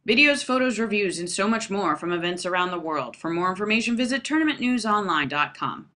Videos, photos, reviews, and so much more from events around the world. For more information, visit tournamentnewsonline.com.